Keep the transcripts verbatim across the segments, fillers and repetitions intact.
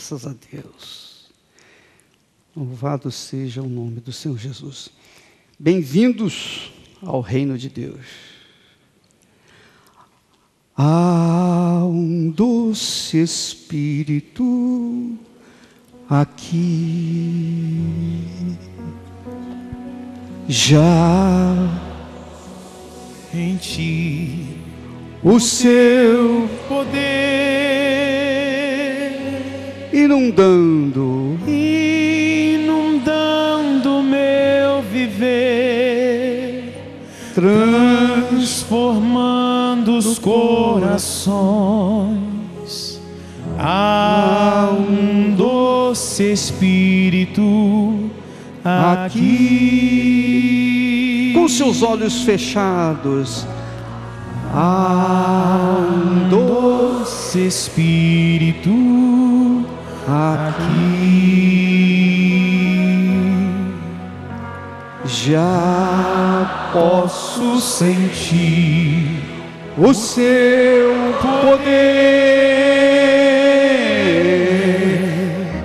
Graças a Deus. Louvado seja o nome do Senhor Jesus. Bem-vindos ao reino de Deus. Há um doce Espírito aqui, já em ti o seu poder inundando, inundando meu viver, transformando os corações. Há um doce Espírito aqui. Com seus olhos fechados, há um doce Espírito aqui. Já Posso sentir o seu poder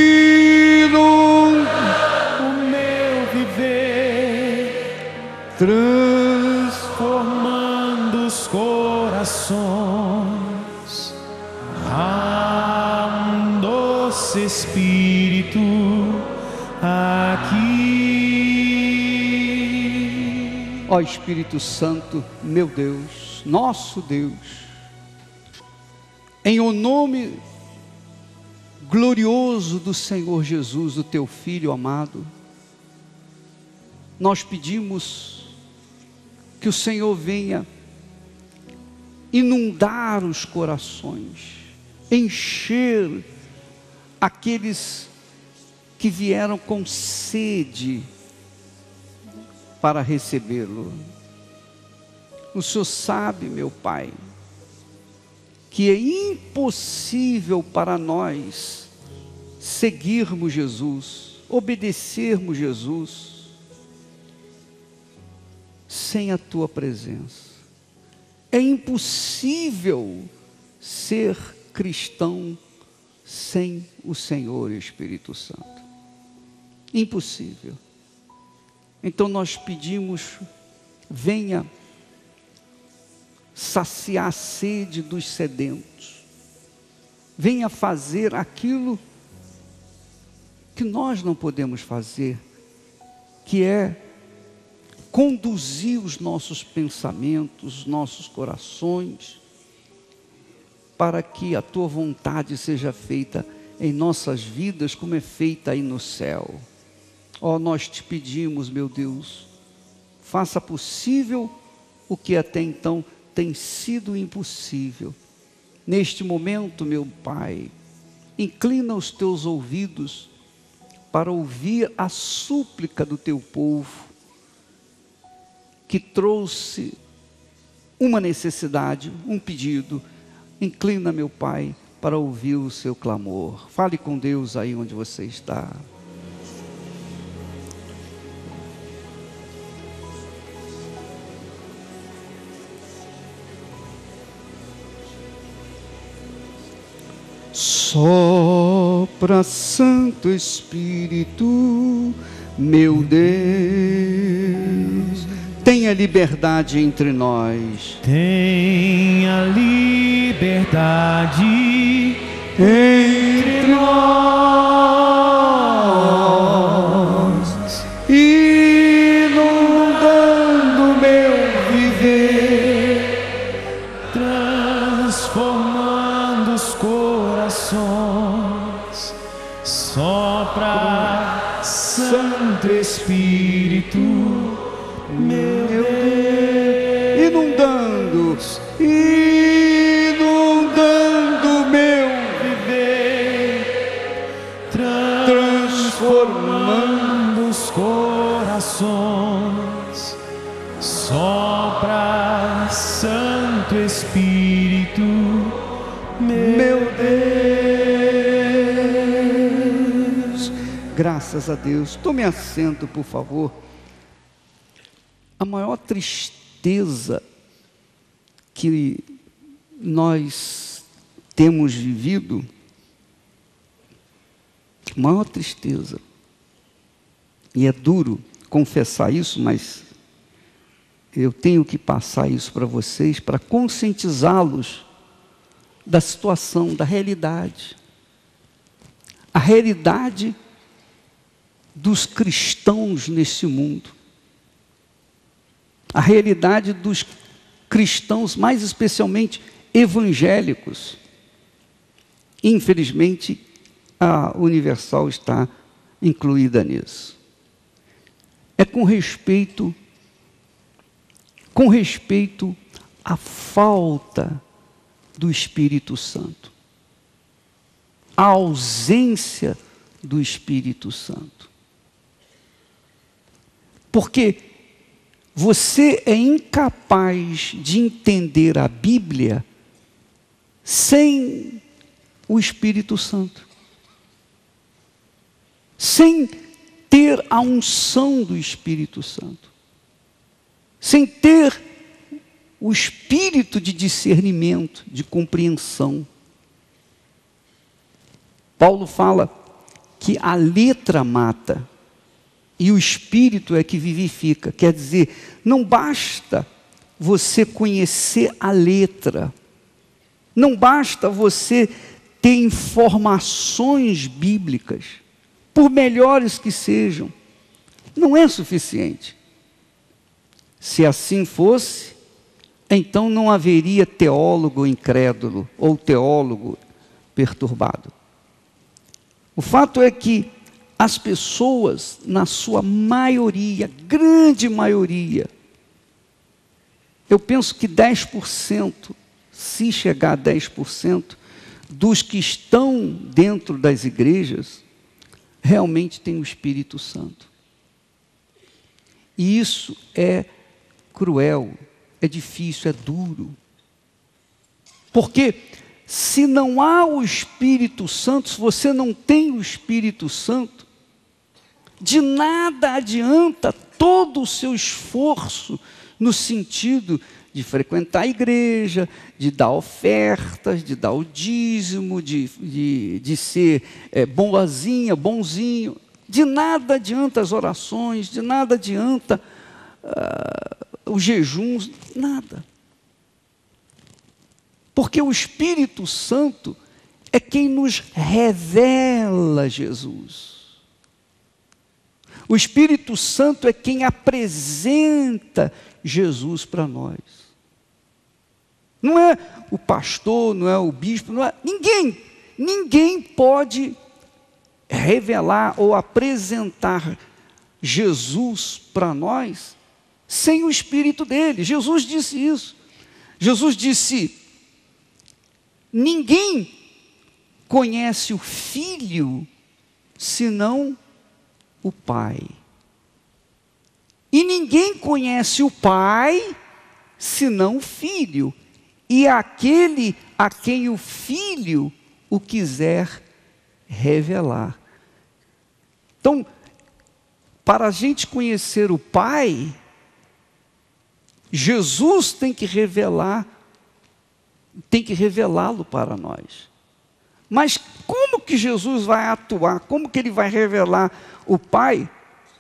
inundar o meu viver, transformando os corações. Há um doce Espírito aqui. Ó Espírito Santo, meu Deus, nosso Deus, em o nome glorioso do Senhor Jesus, o teu Filho amado, nós pedimos que o Senhor venha inundar os corações, encher aqueles que vieram com sede para recebê-lo. O Senhor sabe, meu Pai, que é impossível para nós seguirmos Jesus, obedecermos Jesus, sem a Tua presença. É impossível ser cristão sem o Senhor e o Espírito Santo. Impossível. Então nós pedimos, venha saciar a sede dos sedentos, venha fazer aquilo que nós não podemos fazer, que é conduzir os nossos pensamentos, os nossos corações, para que a Tua vontade seja feita em nossas vidas, como é feita aí no céu. Ó, oh, nós te pedimos, meu Deus, faça possível o que até então tem sido impossível. Neste momento, meu Pai, inclina os teus ouvidos para ouvir a súplica do teu povo, que trouxe uma necessidade, um pedido. Inclina, meu Pai, para ouvir o seu clamor. Fale com Deus aí onde você está. Sopra, Santo Espírito, meu Deus, tenha liberdade entre nós. Tenha liberdade entre nós, inundando meu viver, transformando os corações. Sopra, Santo Espírito, meu Deus, inundando, inundando meu viver, transformando os corações. Sopra, Santo Espírito, meu Deus. Graças a Deus. Tome assento, por favor. A maior tristeza que nós temos vivido maior tristeza. E é duro confessar isso, mas eu tenho que passar isso para vocês, para conscientizá-los da situação, da realidade. A realidade dos cristãos nesse mundo. A realidade dos cristãos, mais especialmente evangélicos. Infelizmente, a Universal está incluída nisso. É com respeito, com respeito à falta do Espírito Santo, a ausência do Espírito Santo. Porque você é incapaz de entender a Bíblia sem o Espírito Santo, sem ter a unção do Espírito Santo, sem ter o espírito de discernimento, de compreensão. Paulo fala que a letra mata e o espírito é que vivifica. Quer dizer, não basta você conhecer a letra, não basta você ter informações bíblicas, por melhores que sejam, não é suficiente. Se assim fosse, então não haveria teólogo incrédulo ou teólogo perturbado. O fato é que as pessoas, na sua maioria, grande maioria, eu penso que dez por cento, se chegar a dez por cento, dos que estão dentro das igrejas, realmente tem o Espírito Santo. E isso é cruel, é difícil, é duro. Porque se não há o Espírito Santo, se você não tem o Espírito Santo, de nada adianta todo o seu esforço no sentido de frequentar a igreja, de dar ofertas, de dar o dízimo, de, de, de ser é, boazinha, bonzinho. De nada adianta as orações, de nada adianta uh, os jejuns, nada. Porque o Espírito Santo é quem nos revela Jesus. O Espírito Santo é quem apresenta Jesus para nós. Não é o pastor, não é o bispo, não é ninguém. Ninguém pode revelar ou apresentar Jesus para nós sem o Espírito dele. Jesus disse isso. Jesus disse: ninguém conhece o Filho senão o Pai. E ninguém conhece o Pai senão o Filho, e aquele a quem o Filho o quiser revelar. Então, para a gente conhecer o Pai, Jesus tem que revelar, tem que revelá-lo para nós. Mas como que Jesus vai atuar? Como que ele vai revelar o Pai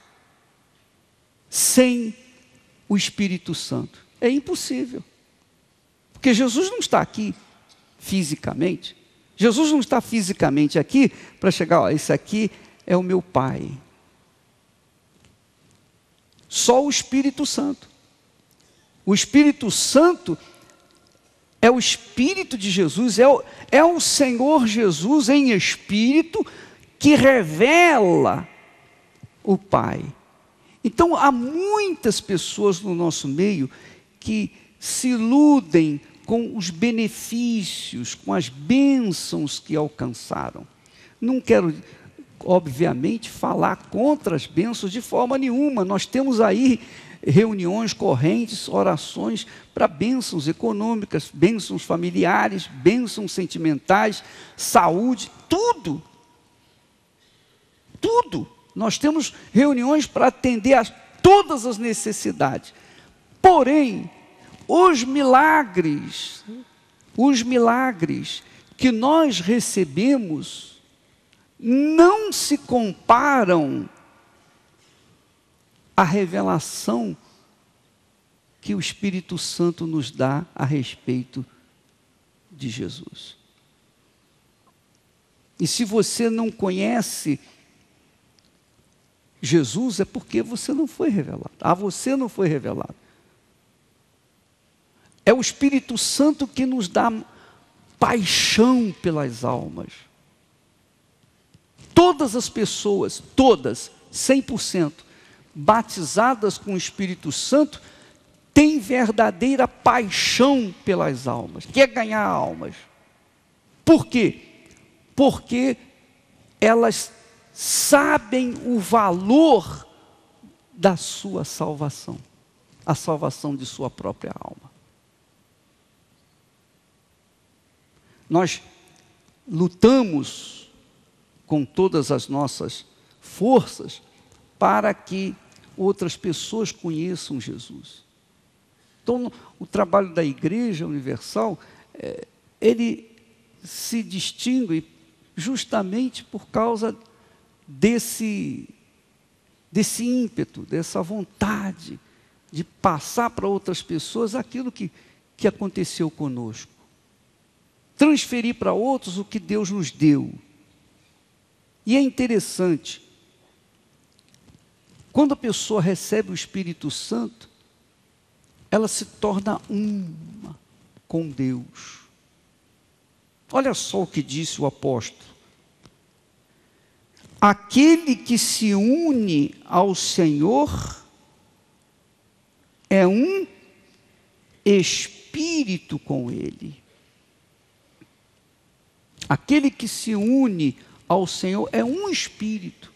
sem o Espírito Santo? É impossível. Porque Jesus não está aqui fisicamente. Jesus não está fisicamente aqui para chegar, ó, esse aqui é o meu Pai. Só o Espírito Santo. O Espírito Santo é o Espírito de Jesus, é o, é o Senhor Jesus em Espírito que revela o Pai. Então, há muitas pessoas no nosso meio que se iludem com os benefícios, com as bênçãos que alcançaram. Não quero, obviamente, falar contra as bênçãos de forma nenhuma. Nós temos aí reuniões correntes, orações para bênçãos econômicas, bênçãos familiares, bênçãos sentimentais, saúde, tudo. Tudo. Nós temos reuniões para atender a todas as necessidades. Porém, os milagres, os milagres que nós recebemos, não se comparam à revelação que o Espírito Santo nos dá a respeito de Jesus. E se você não conhece Jesus, é porque você não foi revelado. A você não foi revelado. É o Espírito Santo que nos dá paixão pelas almas. Todas as pessoas, todas, cem por cento, batizadas com o Espírito Santo, têm verdadeira paixão pelas almas, quer ganhar almas. Por quê? Porque elas sabem o valor da sua salvação, a salvação de sua própria alma. Nós lutamos com todas as nossas forças para que outras pessoas conheçam Jesus. Então, o trabalho da Igreja Universal, é, ele se distingue justamente por causa desse, desse ímpeto, dessa vontade de passar para outras pessoas aquilo que, que aconteceu conosco. Transferir para outros o que Deus nos deu. E é interessante, quando a pessoa recebe o Espírito Santo, ela se torna uma com Deus. Olha só o que disse o apóstolo. Aquele que se une ao Senhor é um espírito com Ele. Aquele que se une ao Senhor é um espírito.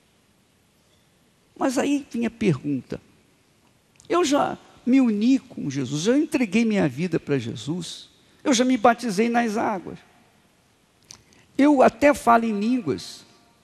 Mas aí vem a pergunta. Eu já me uni com Jesus, já entreguei minha vida para Jesus, eu já me batizei nas águas, eu até falo em línguas,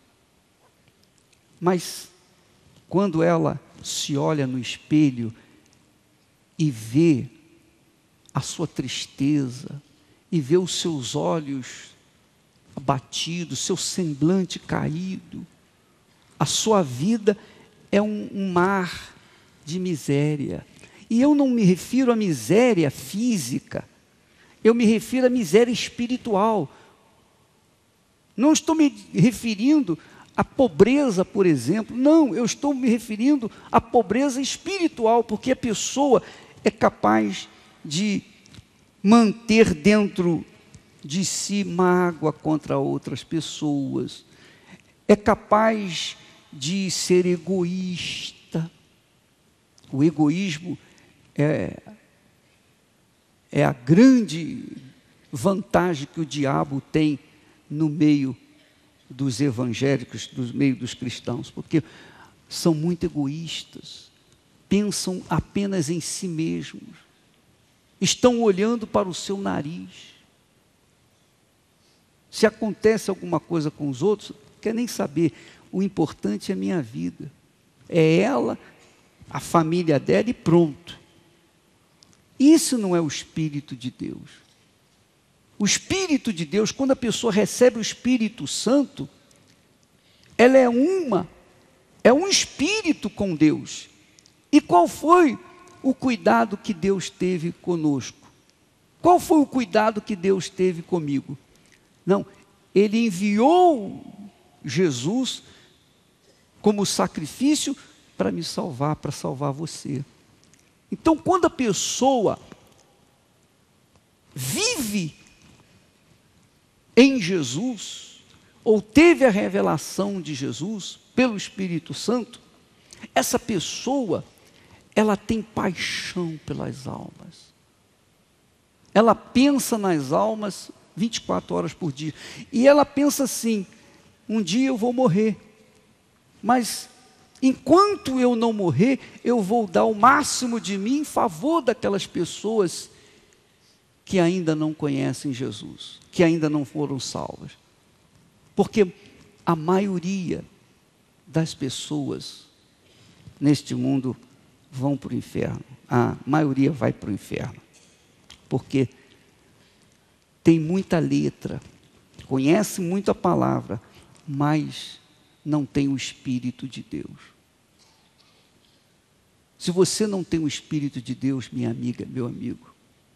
mas quando ela se olha no espelho e vê a sua tristeza, e vê os seus olhos abatido, seu semblante caído, a sua vida é um, um mar de miséria. E eu não me refiro à miséria física, eu me refiro à miséria espiritual. Não estou me referindo à pobreza, por exemplo, não, eu estou me referindo à pobreza espiritual, porque a pessoa é capaz de manter dentro de si mágoa contra outras pessoas, é capaz de ser egoísta. O egoísmo é, é a grande vantagem que o diabo tem no meio dos evangélicos, no meio dos cristãos, porque são muito egoístas, pensam apenas em si mesmos, estão olhando para o seu nariz. Se acontece alguma coisa com os outros, não quer nem saber. O importante é a minha vida. É ela, a família dela e pronto. Isso não é o Espírito de Deus. O Espírito de Deus, quando a pessoa recebe o Espírito Santo, ela é uma, é um espírito com Deus. E qual foi o cuidado que Deus teve conosco? Qual foi o cuidado que Deus teve comigo? Não, Ele enviou Jesus como sacrifício para me salvar, para salvar você. Então, quando a pessoa vive em Jesus, ou teve a revelação de Jesus pelo Espírito Santo, essa pessoa, ela tem paixão pelas almas. Ela pensa nas almas vinte e quatro horas por dia. E ela pensa assim, um dia eu vou morrer, mas enquanto eu não morrer, eu vou dar o máximo de mim em favor daquelas pessoas que ainda não conhecem Jesus, que ainda não foram salvas. Porque a maioria das pessoas neste mundo vão para o inferno. A maioria vai para o inferno. Porque tem muita letra, conhece muito a palavra, mas não tem o Espírito de Deus. Se você não tem o Espírito de Deus, minha amiga, meu amigo,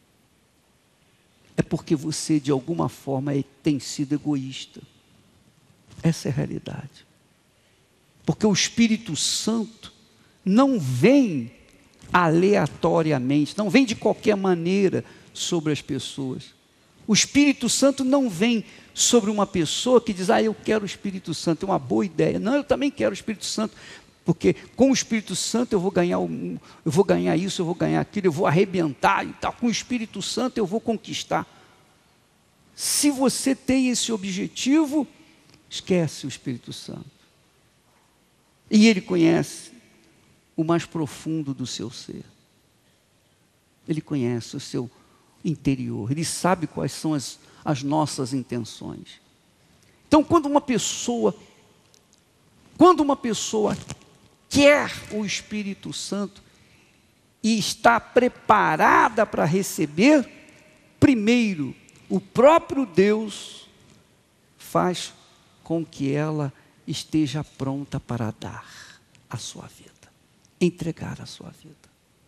é porque você, de alguma forma, tem sido egoísta. Essa é a realidade. Porque o Espírito Santo não vem aleatoriamente, não vem de qualquer maneira sobre as pessoas. O Espírito Santo não vem sobre uma pessoa que diz, ah, eu quero o Espírito Santo, é uma boa ideia. Não, eu também quero o Espírito Santo, porque com o Espírito Santo eu vou ganhar, um, eu vou ganhar isso, eu vou ganhar aquilo, eu vou arrebentar e tal. Com o Espírito Santo eu vou conquistar. Se você tem esse objetivo, esquece o Espírito Santo. E Ele conhece o mais profundo do seu ser. Ele conhece o seu interior. Ele sabe quais são as, as nossas intenções. Então, quando uma pessoa, quando uma pessoa quer o Espírito Santo e está preparada para receber, primeiro, o próprio Deus faz com que ela esteja pronta para dar a sua vida, entregar a sua vida.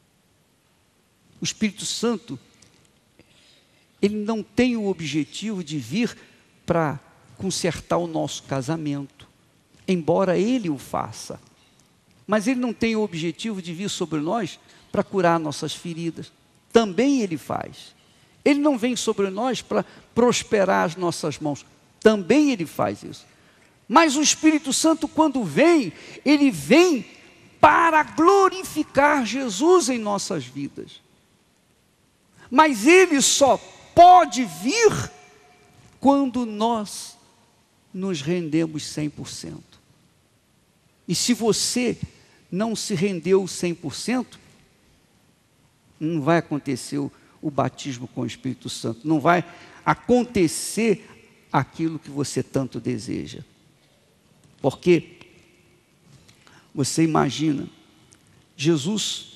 O Espírito Santo, ele não tem o objetivo de vir para consertar o nosso casamento, embora ele o faça. Mas ele não tem o objetivo de vir sobre nós para curar nossas feridas. Também ele faz. Ele não vem sobre nós para prosperar as nossas mãos. Também ele faz isso. Mas o Espírito Santo, quando vem, ele vem para glorificar Jesus em nossas vidas. Mas ele só pode vir quando nós nos rendemos cem por cento. E se você não se rendeu cem por cento, não vai acontecer o, o batismo com o Espírito Santo, não vai acontecer aquilo que você tanto deseja. Porque você imagina, Jesus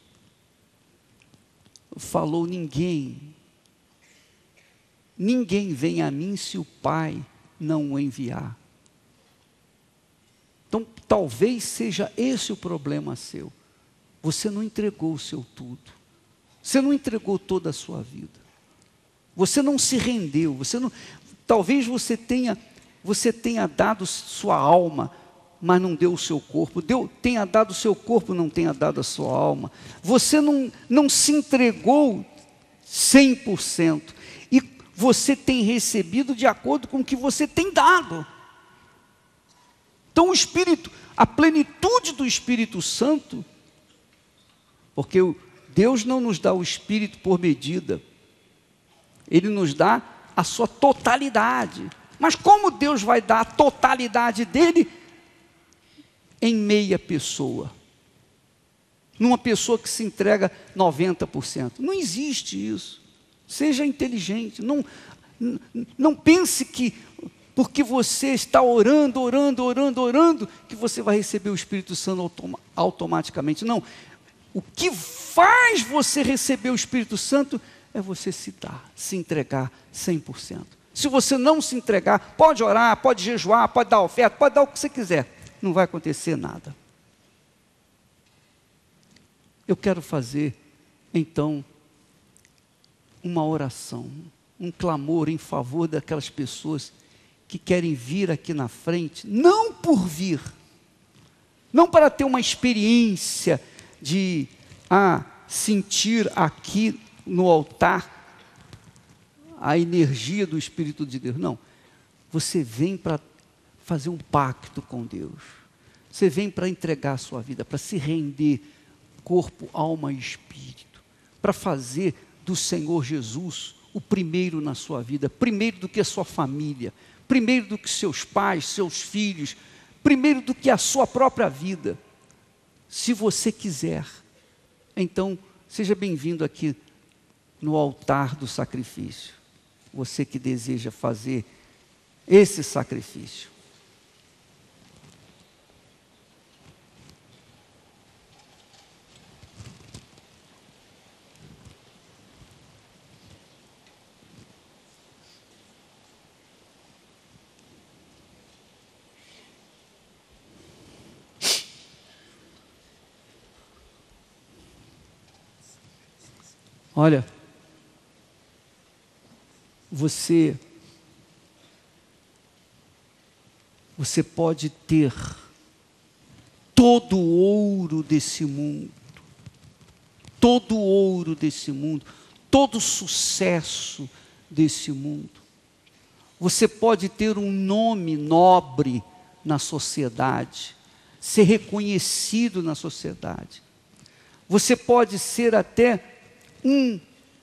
falou, ninguém, ninguém vem a mim se o Pai não o enviar. Então, talvez seja esse o problema seu. Você não entregou o seu tudo. Você não entregou toda a sua vida. Você não se rendeu. Você não, talvez você tenha, você tenha dado sua alma, mas não deu o seu corpo. Deu, tenha dado o seu corpo, não tenha dado a sua alma. Você não, não se entregou cem por cento. E você tem recebido de acordo com o que você tem dado. Então o Espírito, a plenitude do Espírito Santo, porque Deus não nos dá o Espírito por medida, Ele nos dá a sua totalidade. Mas como Deus vai dar a totalidade dEle em meia pessoa? Numa pessoa que se entrega noventa por cento. Não existe isso. Seja inteligente. Não, não, não pense que porque você está orando, orando, orando, orando, que você vai receber o Espírito Santo autom- automaticamente. Não. O que faz você receber o Espírito Santo é você se dar, se entregar cem por cento. Se você não se entregar, pode orar, pode jejuar, pode dar oferta, pode dar o que você quiser. Não vai acontecer nada. Eu quero fazer, então, uma oração, um clamor em favor daquelas pessoas que querem vir aqui na frente, não por vir, não para ter uma experiência de ah, sentir aqui no altar a energia do Espírito de Deus. Não, você vem para fazer um pacto com Deus. Você vem para entregar a sua vida, para se render corpo, alma e espírito, para fazer do Senhor Jesus o primeiro na sua vida, primeiro do que a sua família, primeiro do que seus pais, seus filhos, primeiro do que a sua própria vida. Se você quiser, então seja bem-vindo aqui no altar do sacrifício. Você que deseja fazer esse sacrifício. Olha, você, você pode ter todo o ouro desse mundo, todo o ouro desse mundo, todo o sucesso desse mundo. Você pode ter um nome nobre na sociedade, ser reconhecido na sociedade. Você pode ser até um,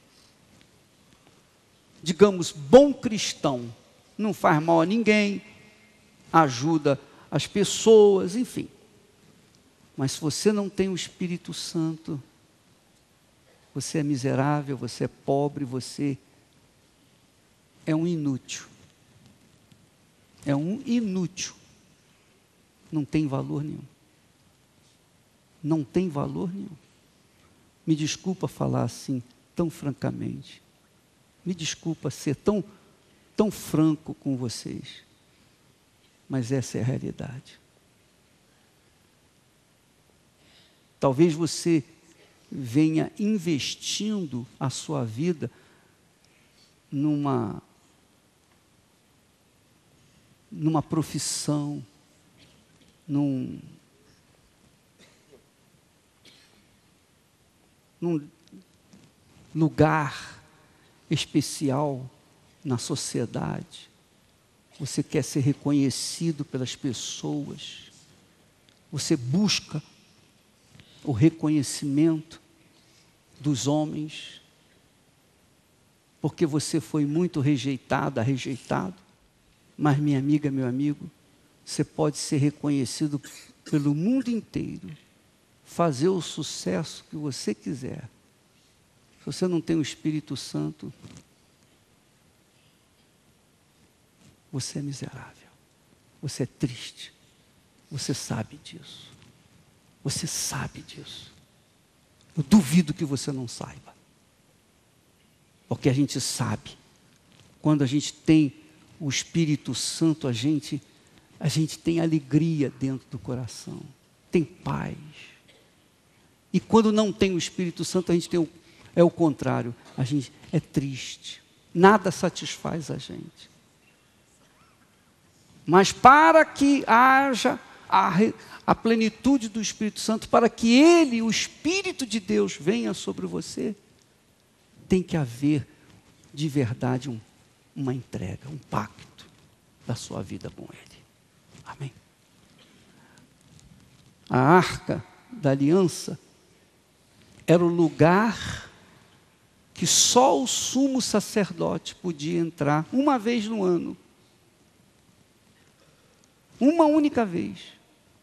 digamos, bom cristão, não faz mal a ninguém, ajuda as pessoas, enfim. Mas se você não tem o Espírito Santo, você é miserável, você é pobre, você é um inútil. É um inútil. Não tem valor nenhum. Não tem valor nenhum. Me desculpa falar assim, tão francamente. Me desculpa ser tão, tão franco com vocês. Mas essa é a realidade. Talvez você venha investindo a sua vida numa, numa profissão, num, num lugar especial na sociedade. Você quer ser reconhecido pelas pessoas. Você busca o reconhecimento dos homens, porque você foi muito rejeitada, rejeitado. Mas, minha amiga, meu amigo, você pode ser reconhecido pelo mundo inteiro, fazer o sucesso que você quiser. Se você não tem o Espírito Santo, você é miserável, você é triste, você sabe disso. Você sabe disso. Eu duvido que você não saiba. Porque a gente sabe. Quando a gente tem o Espírito Santo, a gente, a gente tem alegria dentro do coração. Tem paz. E quando não tem o Espírito Santo, a gente tem o, é o contrário. A gente é triste. Nada satisfaz a gente. Mas para que haja a a plenitude do Espírito Santo, para que Ele, o Espírito de Deus, venha sobre você, tem que haver de verdade um, uma entrega, um pacto da sua vida com Ele. Amém? A arca da aliança era o lugar que só o sumo sacerdote podia entrar uma vez no ano. Uma única vez.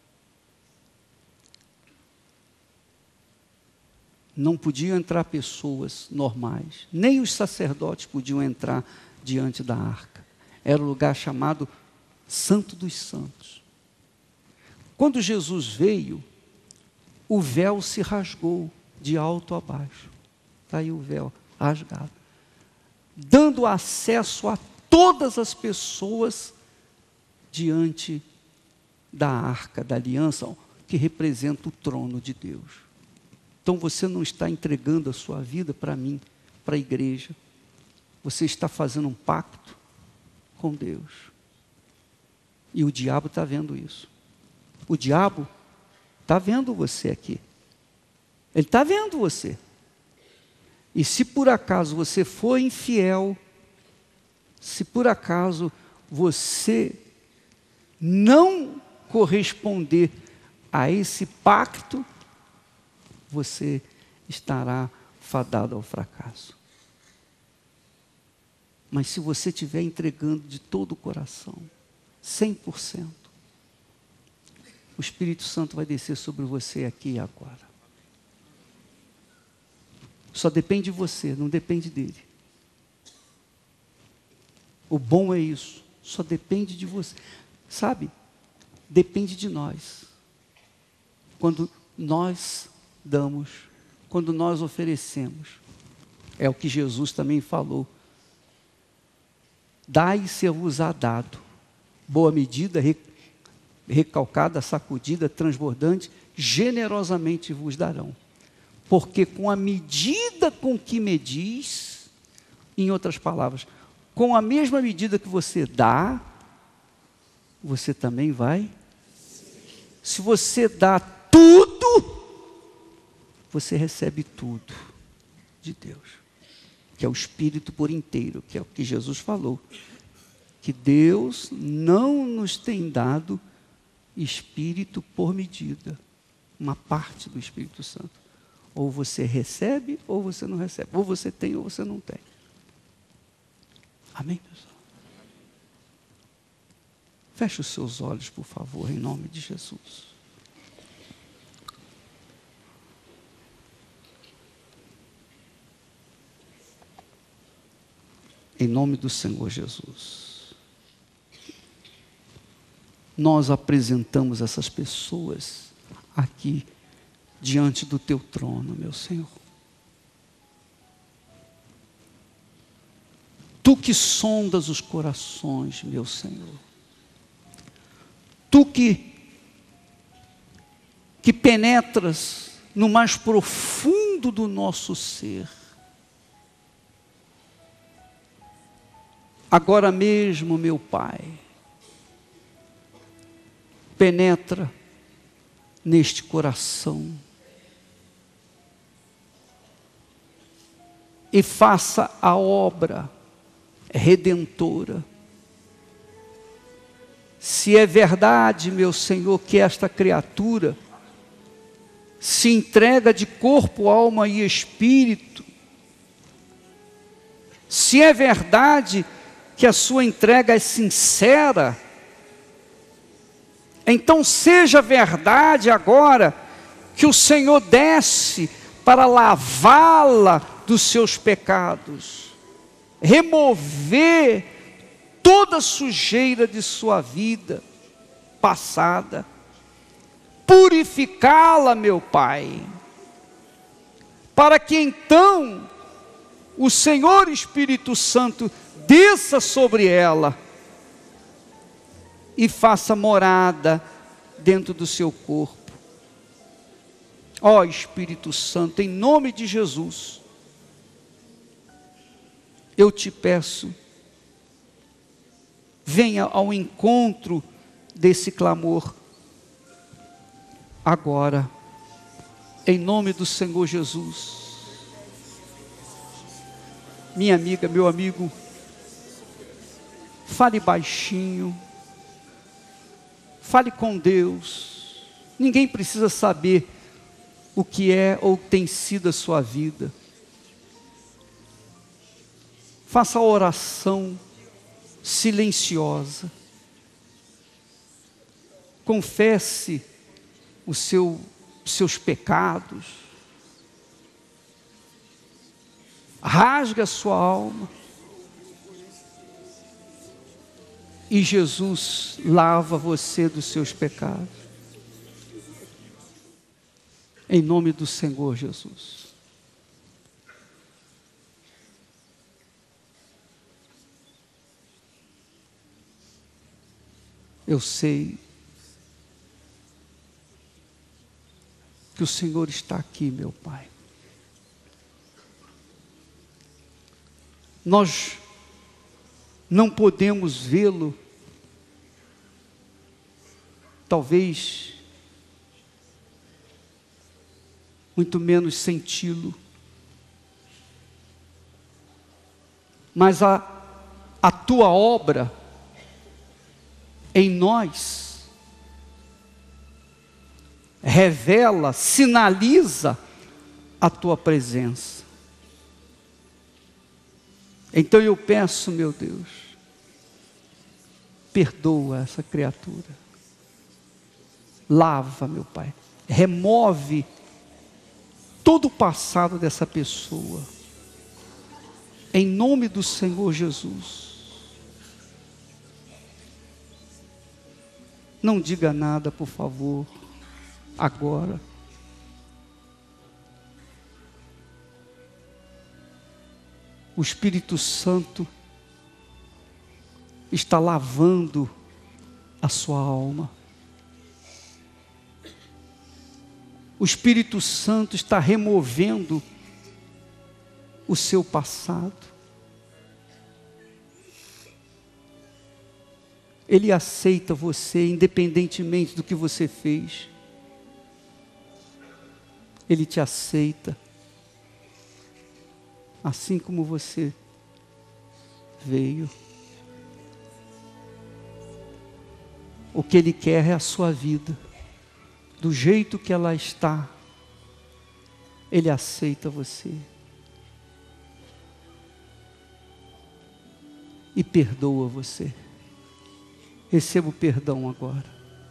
Não podiam entrar pessoas normais, nem os sacerdotes podiam entrar diante da arca. Era o lugar chamado Santo dos Santos. Quando Jesus veio, o véu se rasgou de alto a baixo. Está aí o véu rasgado, dando acesso a todas as pessoas diante da arca da aliança, que representa o trono de Deus. Então você não está entregando a sua vida para mim, para a igreja. Você está fazendo um pacto com Deus. E o diabo está vendo isso. O diabo está vendo você aqui. Ele está vendo você. E se por acaso você for infiel, se por acaso você não corresponder a esse pacto, você estará fadado ao fracasso. Mas se você estiver entregando de todo o coração, cem por cento, o Espírito Santo vai descer sobre você aqui e agora. Só depende de você, não depende dele. O bom é isso, só depende de você. Sabe, depende de nós. Quando nós damos, quando nós oferecemos, é o que Jesus também falou. Dai e ser-vos-á dado, boa medida, recalcada, sacudida, transbordante, generosamente vos darão. Porque com a medida com que medis, em outras palavras, com a mesma medida que você dá, você também vai. Se você dá tudo, você recebe tudo de Deus, que é o Espírito por inteiro, que é o que Jesus falou, que Deus não nos tem dado Espírito por medida, uma parte do Espírito Santo. Ou você recebe, ou você não recebe. Ou você tem, ou você não tem. Amém, pessoal? Feche os seus olhos, por favor, em nome de Jesus. Em nome do Senhor Jesus. Nós apresentamos essas pessoas aqui diante do teu trono, meu Senhor. Tu que sondas os corações, meu Senhor. Tu que, que penetras no mais profundo do nosso ser. Agora mesmo, meu Pai, penetra neste coração e faça a obra redentora. Se é verdade, meu Senhor, que esta criatura se entrega de corpo, alma e espírito, se é verdade que a sua entrega é sincera, então seja verdade agora que o Senhor desce para lavá-la dos seus pecados, remover toda a sujeira de sua vida passada, purificá-la, meu Pai, para que então o Senhor Espírito Santo desça sobre ela e faça morada dentro do seu corpo. Ó Espírito Santo, em nome de Jesus, eu te peço, venha ao encontro desse clamor agora, em nome do Senhor Jesus. Minha amiga, meu amigo, fale baixinho, fale com Deus. Ninguém precisa saber o que é ou tem sido a sua vida. Faça a oração silenciosa. Confesse os seu, seus pecados. Rasgue a sua alma. E Jesus lava você dos seus pecados. Em nome do Senhor Jesus. Eu sei que o Senhor está aqui, meu Pai. Nós não podemos vê-lo, talvez, muito menos senti-lo, mas a, a tua obra em nós revela, sinaliza a tua presença. Então eu peço, meu Deus, perdoa essa criatura, lava, meu Pai, remove todo o passado dessa pessoa, em nome do Senhor Jesus. Não diga nada, por favor, agora. O Espírito Santo está lavando a sua alma. O Espírito Santo está removendo o seu passado. Ele aceita você, independentemente do que você fez. Ele te aceita, assim como você veio. O que Ele quer é a sua vida, do jeito que ela está. Ele aceita você e perdoa você. Receba o perdão agora.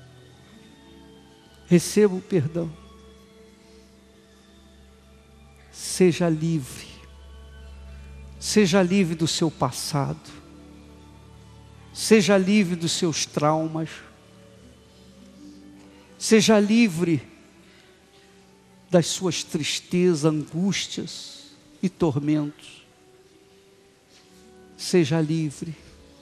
Receba o perdão. Seja livre. Seja livre do seu passado. Seja livre dos seus traumas. Seja livre das suas tristezas, angústias e tormentos. Seja livre.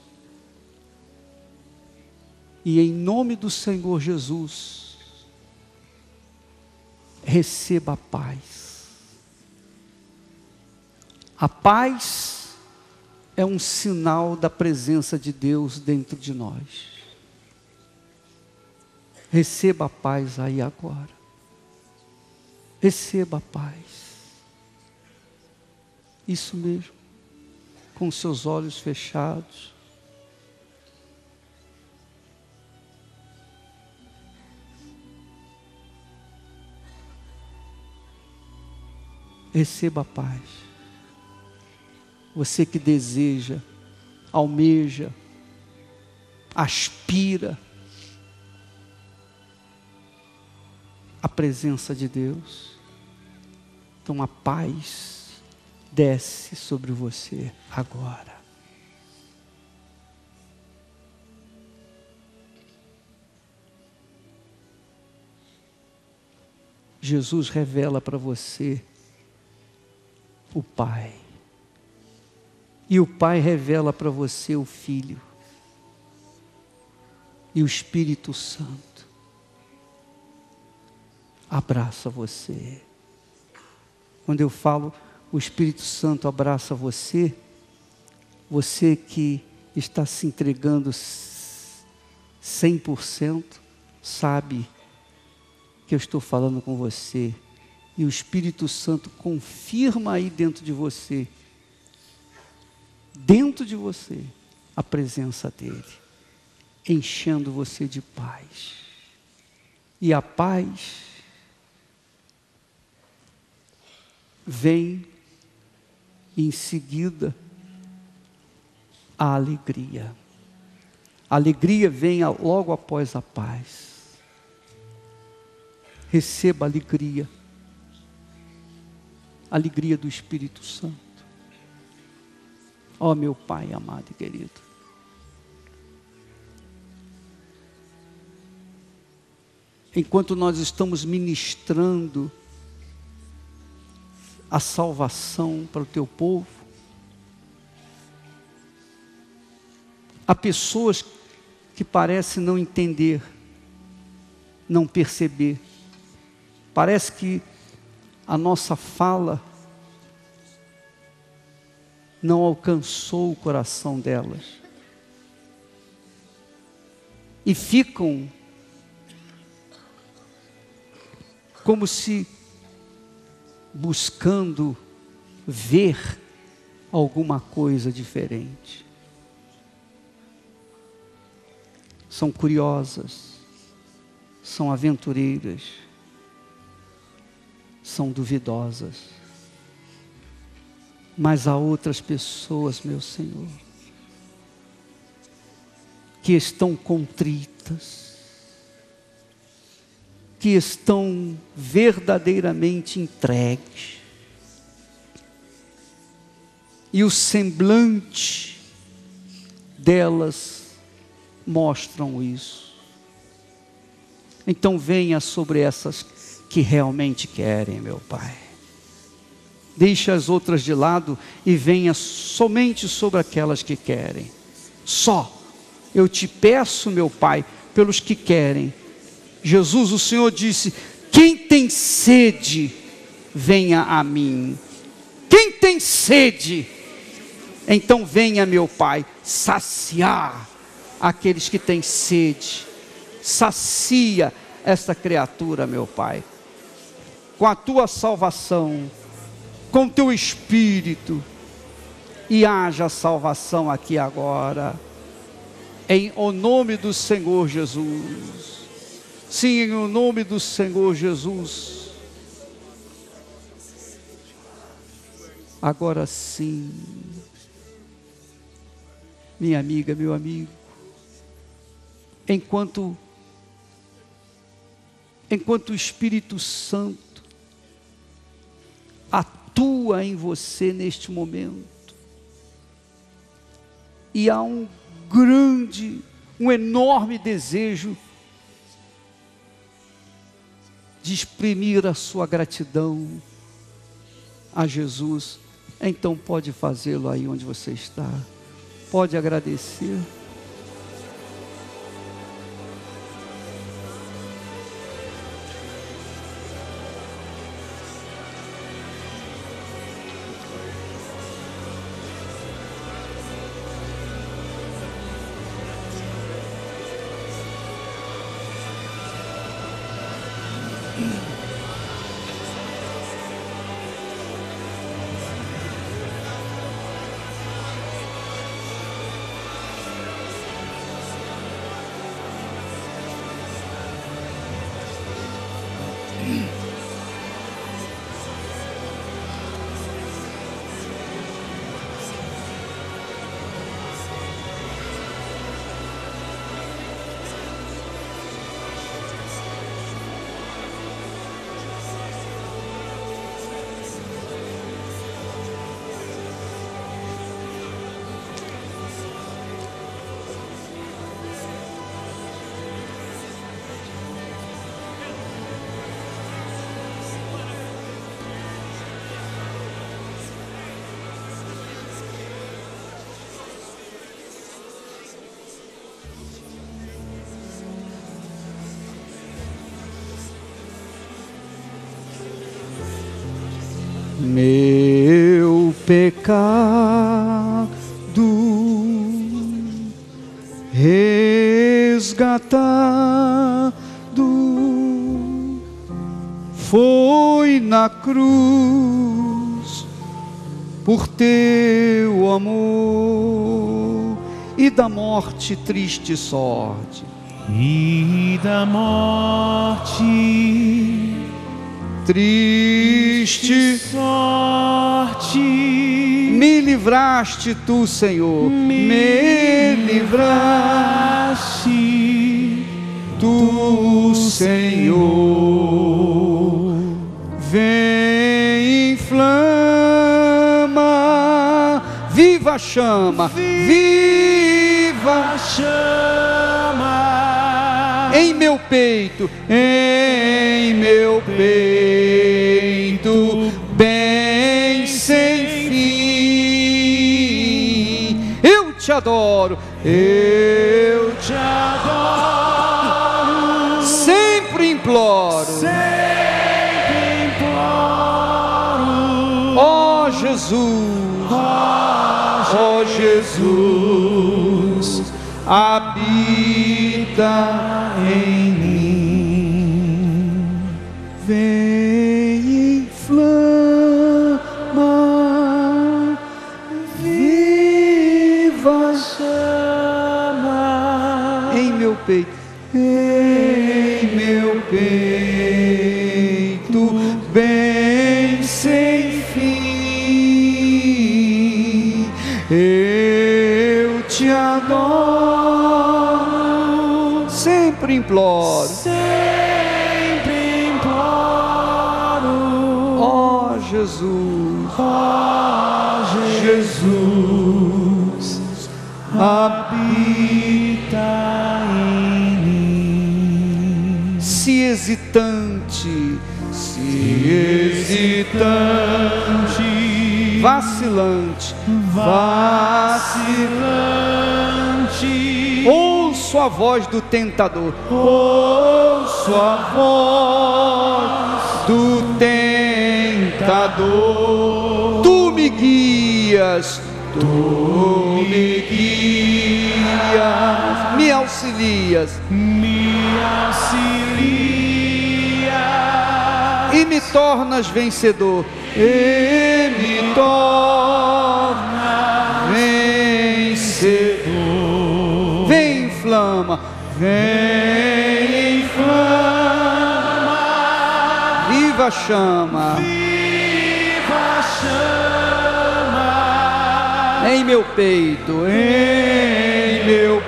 E em nome do Senhor Jesus, receba a paz. A paz é um sinal da presença de Deus dentro de nós. Receba a paz aí agora. Receba a paz. Isso mesmo. Com seus olhos fechados. Receba a paz. Você que deseja, almeja, aspira a presença de Deus. Então a paz desce sobre você agora. Jesus revela para você o Pai. E o Pai revela para você o Filho. E o Espírito Santo abraça você. Quando eu falo o Espírito Santo abraça você, você que está se entregando cem por cento, sabe que eu estou falando com você. E o Espírito Santo confirma aí dentro de você, dentro de você, a presença dEle, enchendo você de paz. E a paz vem em seguida a alegria. A alegria vem logo após a paz. Receba a alegria. A alegria do Espírito Santo. Ó meu Pai amado e querido. Enquanto nós estamos ministrando a salvação para o teu povo, há pessoas que parecem não entender, não perceber. Parece que a nossa fala não alcançou o coração delas. E ficam como se buscando ver alguma coisa diferente. São curiosas, são aventureiras, são duvidosas. Mas há outras pessoas, meu Senhor, que estão contritas, que estão verdadeiramente entregues. E o semblante delas mostram isso. Então venha sobre essas que realmente querem, meu Pai. Deixe as outras de lado e venha somente sobre aquelas que querem. Só eu te peço, meu Pai, pelos que querem. Jesus, o Senhor disse: Quem tem sede, venha a mim. Quem tem sede, então venha, meu Pai, saciar aqueles que têm sede. Sacia esta criatura, meu Pai, com a tua salvação, com o teu Espírito, e haja salvação aqui agora, em o nome do Senhor Jesus. Sim, em o nome do Senhor Jesus. Agora sim, minha amiga, meu amigo, enquanto enquanto o Espírito Santo atua em você neste momento, e há um grande, um enorme desejo de exprimir a sua gratidão a Jesus, então pode fazê-lo aí onde você está, pode agradecer. Meu pecado resgatado foi na cruz por teu amor, e da morte triste sorte, e da morte triste sorte, me livraste tu, Senhor, me, me livraste tu, Senhor. Vem, inflama, viva a chama, viva a chama em meu peito, em meu peito, bem sem fim. Eu te adoro, eu te adoro, sempre imploro, sempre imploro, ó Jesus, ó Jesus, habita em mim. Vem, inflama, viva chama em meu peito, em meu peito, bem sem fim. Eu te adoro, sempre imploro, sempre imploro, ó Jesus, ó Jesus, habita em mim. Se hesitante, se hesitante, vacilante, vacilante, ouço Ouço a voz do tentador. Ouço a voz Do tentador. Tu me guias. Tu me guias. Me auxilias. me auxilia E me tornas vencedor. E me torna vencedor. Vem, inflama. Vem, inflama. Viva a chama. viva chama Em meu peito. Em meu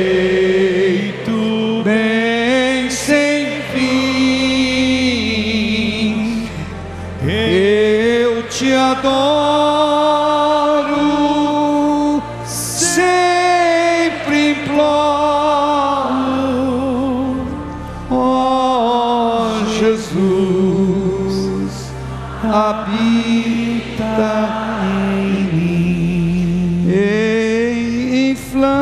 peito. Bem sem fim. Eu te adoro, sempre imploro, ó Jesus, habita em mim, e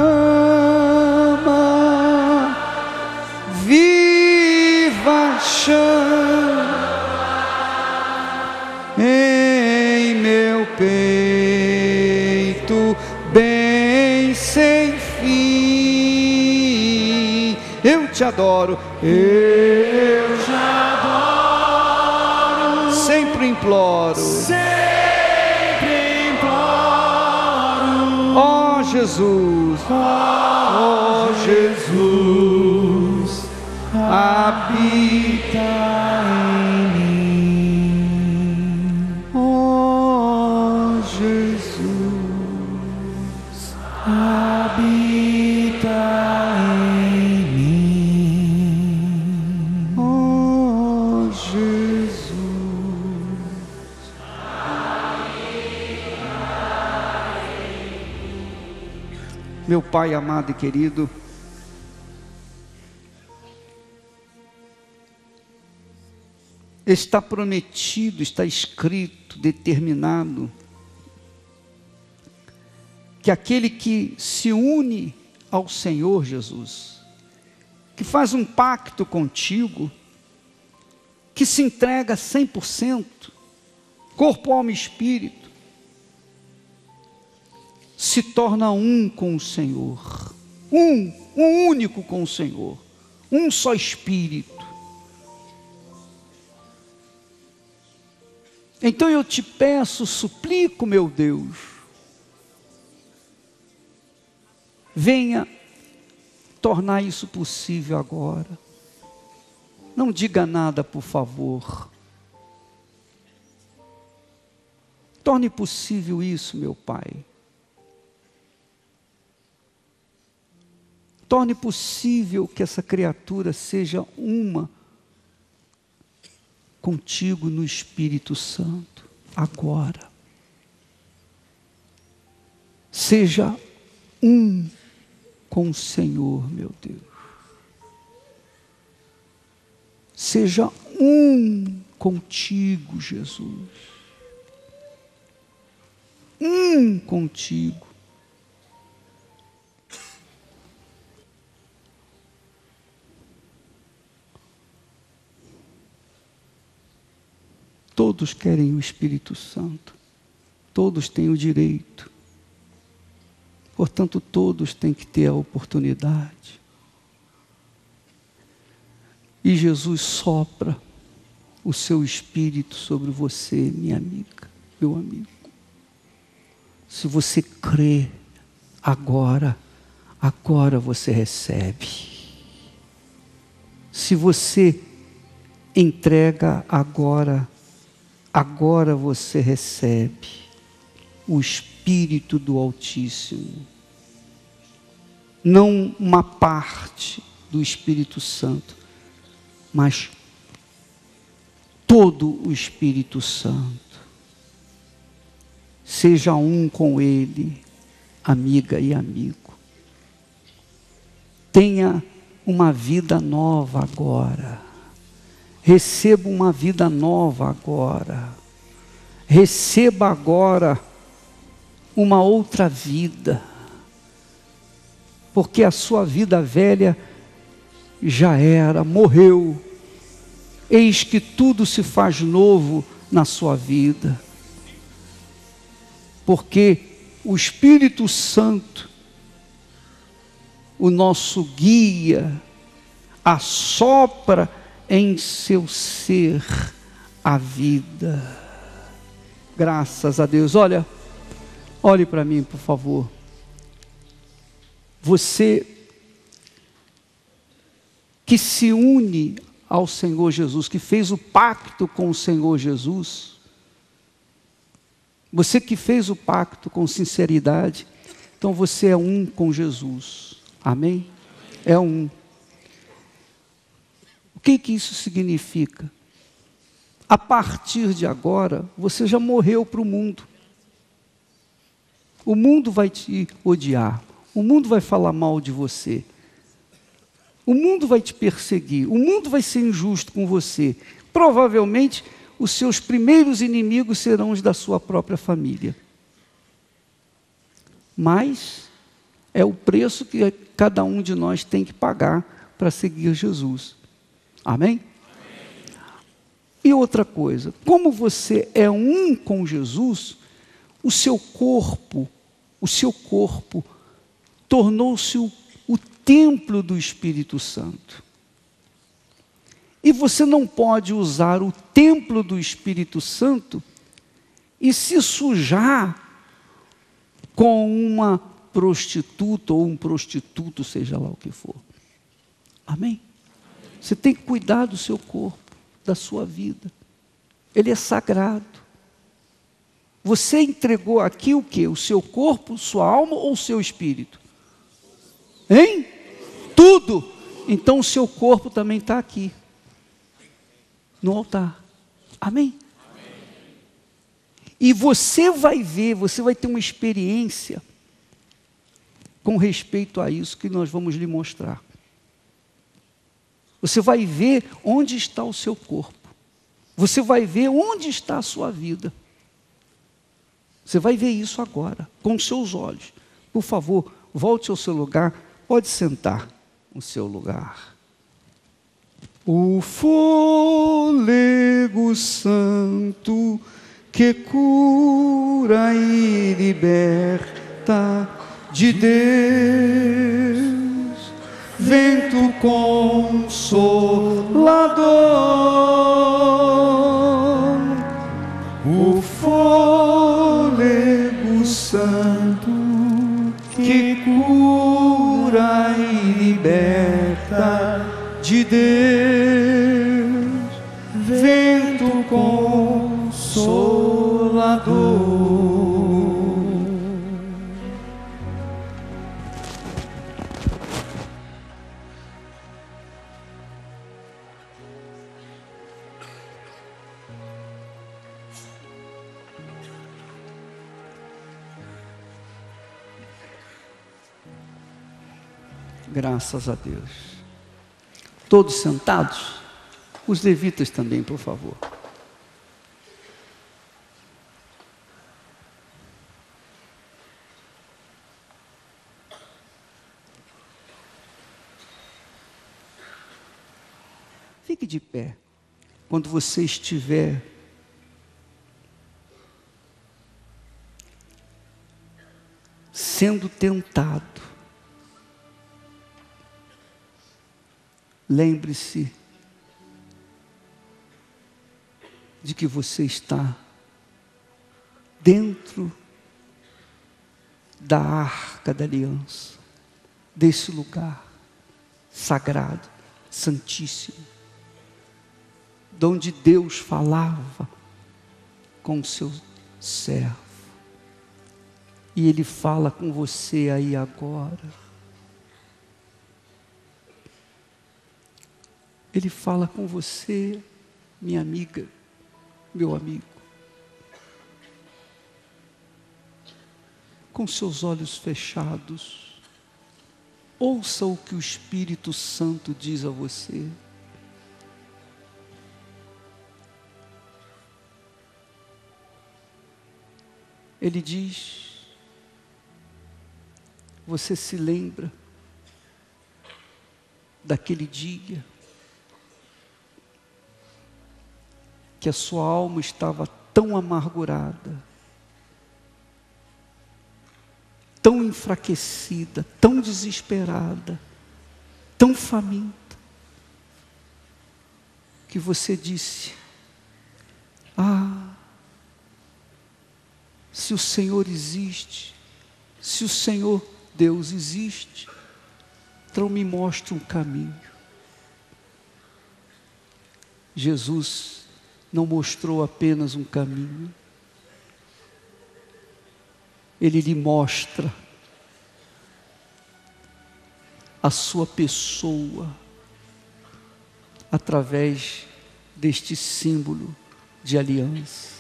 inflama, viva chama em meu peito, bem sem fim. Eu te adoro, eu te adoro, sempre imploro, sempre imploro, ó Jesus, ó Jesus, habita em mim, ó Jesus, habita em mim, ó Jesus. Meu Pai amado e querido, está prometido, está escrito, determinado, que aquele que se une ao Senhor Jesus, que faz um pacto contigo, que se entrega cem por cento, corpo, alma e espírito, se torna um com o Senhor, um, um único com o Senhor, um só espírito. Então eu te peço, suplico, meu Deus, venha tornar isso possível agora. Não diga nada, por favor. Torne possível isso, meu Pai. Torne possível que essa criatura seja uma contigo no Espírito Santo, agora. Seja um com o Senhor, meu Deus. Seja um contigo, Jesus. Um contigo. Todos querem o Espírito Santo, todos têm o direito, portanto todos têm que ter a oportunidade. E Jesus sopra o seu Espírito sobre você, minha amiga, meu amigo. Se você crê, agora, agora você recebe. Se você entrega agora, agora você recebe o Espírito do Altíssimo. Não uma parte do Espírito Santo, mas todo o Espírito Santo. Seja um com Ele, amiga e amigo. Tenha uma vida nova agora. Receba uma vida nova agora. Receba agora uma outra vida. porque a sua vida velha já era, morreu. Eis que tudo se faz novo na sua vida, porque o Espírito Santo, o nosso guia, assopra em seu ser a vida. Graças a Deus. Olha, olhe para mim, por favor. Você que se une ao Senhor Jesus, que fez o pacto com o Senhor Jesus, você que fez o pacto com sinceridade, então você é um com Jesus. Amém? É um. O que que isso significa? A partir de agora, você já morreu para o mundo. O mundo vai te odiar. O mundo vai falar mal de você. O mundo vai te perseguir. O mundo vai ser injusto com você. Provavelmente, os seus primeiros inimigos serão os da sua própria família. Mas é o preço que cada um de nós tem que pagar para seguir Jesus. Amém? E outra coisa, como você é um com Jesus, o seu corpo, o seu corpo tornou-se o, o templo do Espírito Santo. E você não pode usar o templo do Espírito Santo e se sujar com uma prostituta ou um prostituto, seja lá o que for. Amém? Você tem que cuidar do seu corpo, da sua vida. Ele é sagrado. Você entregou aqui o quê? O seu corpo, sua alma ou o seu espírito? Hein? Tudo. Então o seu corpo também está aqui, no altar. Amém? Amém? E você vai ver, você vai ter uma experiência com respeito a isso que nós vamos lhe mostrar. Você vai ver onde está o seu corpo. Você vai ver onde está a sua vida. Você vai ver isso agora, com os seus olhos. Por favor, volte ao seu lugar. Pode sentar no seu lugar. O fôlego santo que cura e liberta de Deus, vento consolador, o fôlego santo que cura e liberta de Deus, vento consolador. Graças a Deus. Todos sentados? Os levitas também, por favor. Fique de pé. Quando você estiver sendo tentado, lembre-se de que você está dentro da arca da aliança, desse lugar sagrado, santíssimo, de onde Deus falava com o seu servo. E Ele fala com você aí agora. Ele fala com você, minha amiga, meu amigo. Com seus olhos fechados, ouça o que o Espírito Santo diz a você. Ele diz, você se lembra daquele dia, que a sua alma estava tão amargurada, tão enfraquecida, tão desesperada, tão faminta, que você disse: ah, se o Senhor existe, se o Senhor Deus existe, então me mostre um caminho. Jesus não mostrou apenas um caminho, Ele lhe mostra a sua pessoa através deste símbolo de aliança.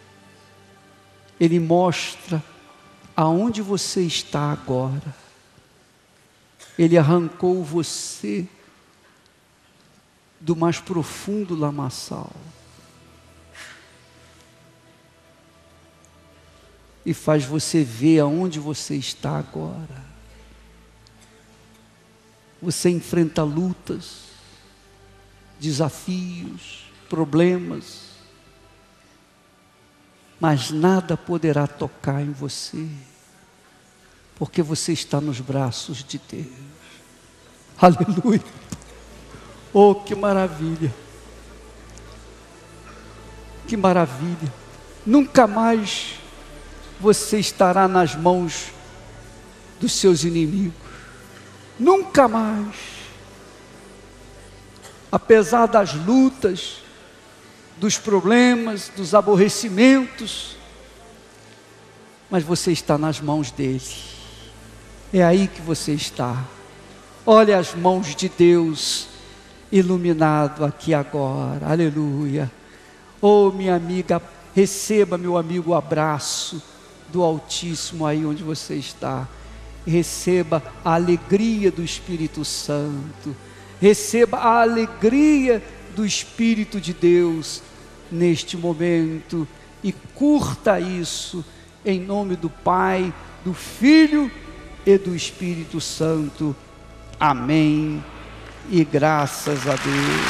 Ele mostra aonde você está agora. Ele arrancou você do mais profundo lamaçal e faz você ver aonde você está agora. Você enfrenta lutas, desafios, problemas, mas nada poderá tocar em você, porque você está nos braços de Deus. Aleluia! Oh, que maravilha! Que maravilha! Nunca mais você estará nas mãos dos seus inimigos. Nunca mais. Apesar das lutas, dos problemas, dos aborrecimentos, mas você está nas mãos dele. É aí que você está. Olha as mãos de Deus iluminado aqui agora. Aleluia. Oh, minha amiga, receba, meu amigo, o abraço do Altíssimo aí onde você está. Receba a alegria do Espírito Santo. Receba a alegria do Espírito de Deus neste momento e curta isso em nome do Pai, do Filho e do Espírito Santo. Amém. E graças a Deus.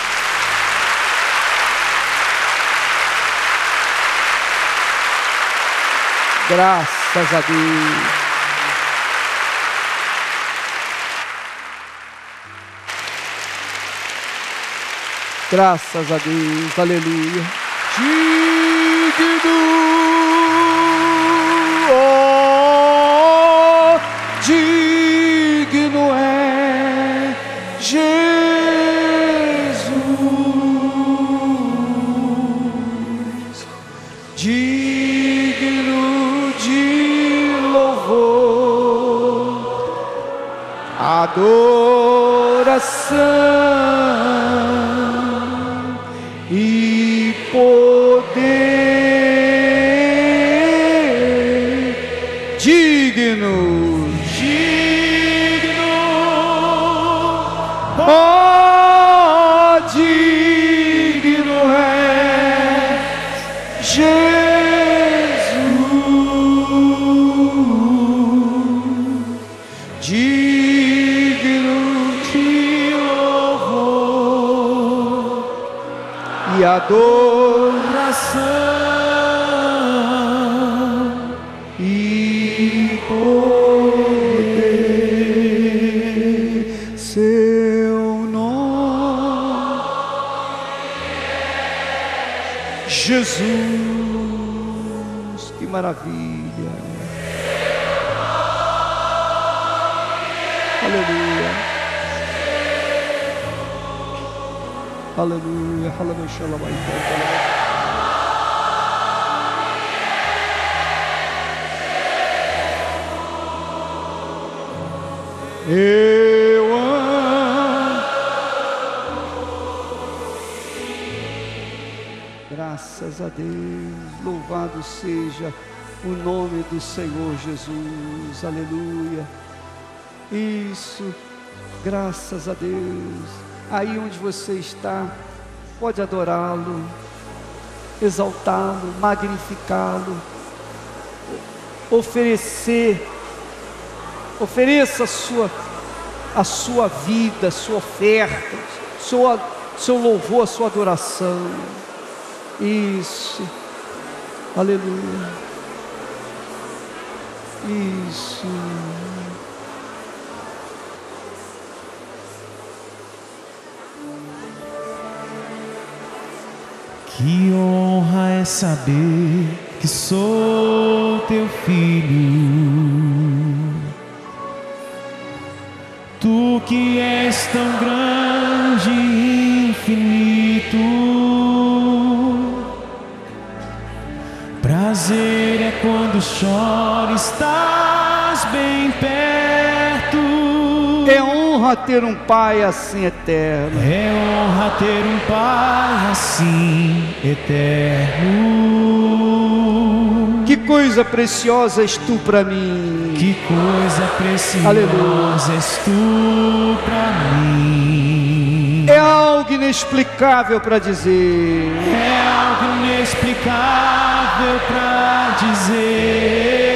Graças a Deus. Graças a Deus, aleluia. Digno, oh, digno é Jesus, digno de louvor, adoração e poder, digno, digno, oh, digno é Jesus, digno de louvor e adoração e poder, seu nome é Jesus. Que maravilha! Aleluia! Aleluia, aleluia, aleluia. Eu amo. Graças a Deus, louvado seja o nome do Senhor Jesus, aleluia. Isso, graças a Deus. Aí onde você está, pode adorá-lo, exaltá-lo, magnificá-lo, oferecer, ofereça a sua a sua vida, a sua oferta, sua, seu louvor, a sua adoração. Isso. Aleluia. Isso. Que honra é saber que sou teu filho. Tu que és tão grande e infinito. Prazer é quando choro, estás bem perto. É honra ter um Pai assim eterno. É honra ter um Pai assim eterno. Que coisa preciosa és tu para mim. Que coisa preciosa Aleluia. és tu para mim. É algo inexplicável para dizer. É algo inexplicável para dizer.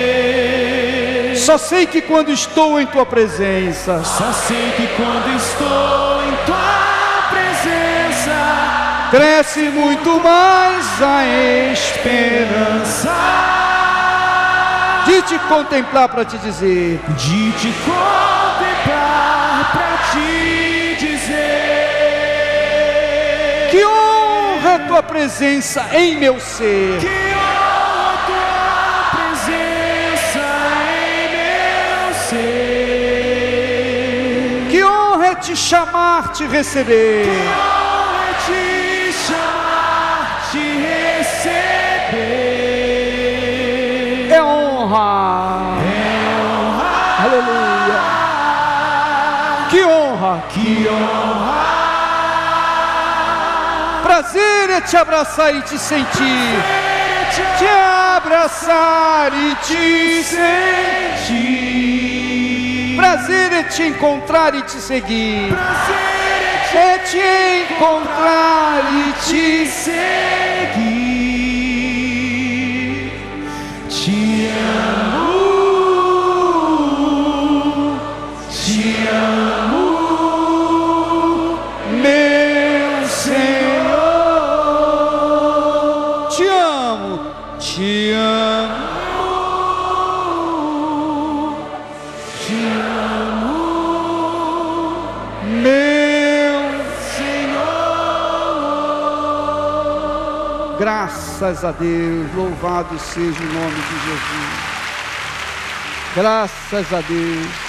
Só sei que quando estou em tua presença, Só sei que quando estou em tua presença, cresce muito mais a esperança esperança de te contemplar para te dizer. de te contemplar para te dizer. Que honra a tua presença em meu ser. Que honra tua presença em meu ser. Que honra é te chamar, te receber. Que honra é te chamar, te receber. É honra. É honra. Aleluia. Que honra. Que honra. Prazer é te abraçar e te sentir. Te abraçar e te sentir. Prazer é te encontrar e te seguir. Prazer É te encontrar e te seguir. Te amo, te amo, meu Senhor. Te amo, te amo. te amo, Meu Senhor. graças a Deus, louvado seja o nome de Jesus. Graças a Deus.